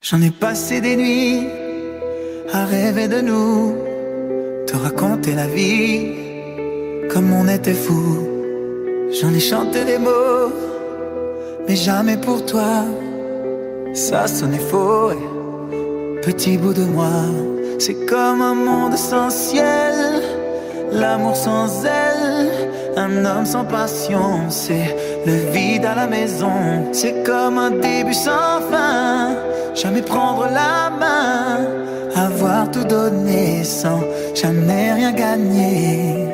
J'en ai passé des nuits à rêver de nous, te raconter la vie comme on était fous. J'en ai chanté des mots, mais jamais pour toi. Ça sonnait faux, petit bout de moi. C'est comme un monde sans ciel, l'amour sans aile, un homme sans passion. C'est le vide à la maison. C'est comme un début sans fin, jamais prendre la main, avoir tout donné sans jamais rien gagner.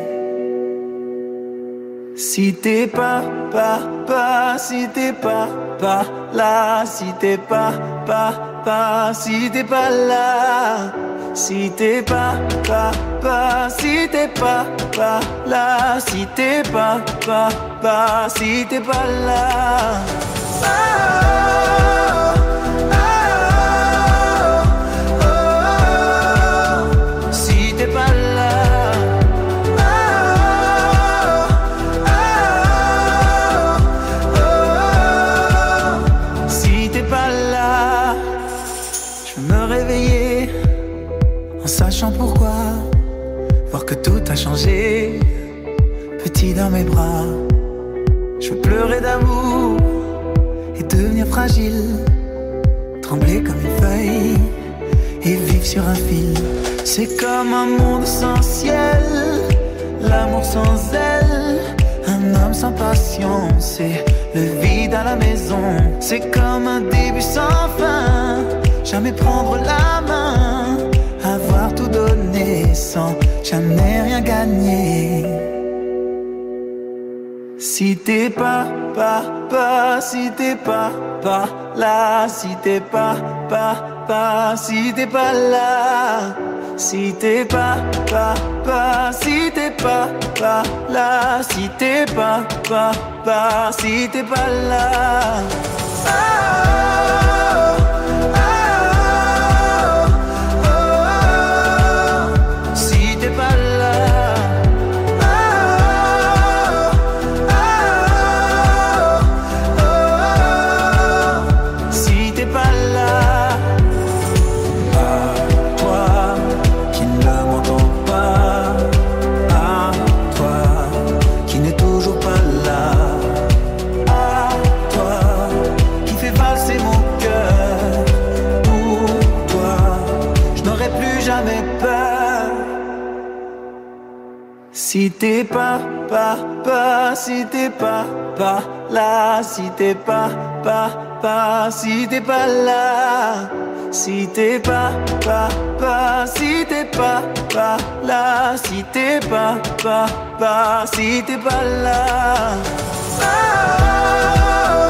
Si t'es pas si t'es pas là, si t'es pas si t'es pas là, si t'es pas si t'es pas là, si t'es pas si t'es pas là. Oh, oh, oh, oh, si t'es pas là. En sachant pourquoi, voir que tout a changé, petit dans mes bras. Je veux pleurer d'amour et devenir fragile, trembler comme une feuille et vivre sur un fil. C'est comme un monde sans ciel, l'amour sans aile, un homme sans passion. C'est le vide à la maison. C'est comme un début sans fin, jamais prendre la main, avoir tout donné sans jamais rien gagner. Si t'es pas si t'es pas là, si t'es pas si t'es pas là, si t'es pas si t'es pas là, si t'es pas si t'es pas là. Oh, oh, oh, oh, si t'es pas là. Oh, oh, oh, si t'es pas là. À toi qui ne m'entends pas, à toi qui n'est toujours pas là, à toi qui fait valser mon cœur. Pour toi, je n'aurai plus jamais peur. Si t'es pas si t'es pas là, si t'es pas si t'es pas là, si t'es pas si t'es pas là, si t'es pas si t'es pas là. Oh,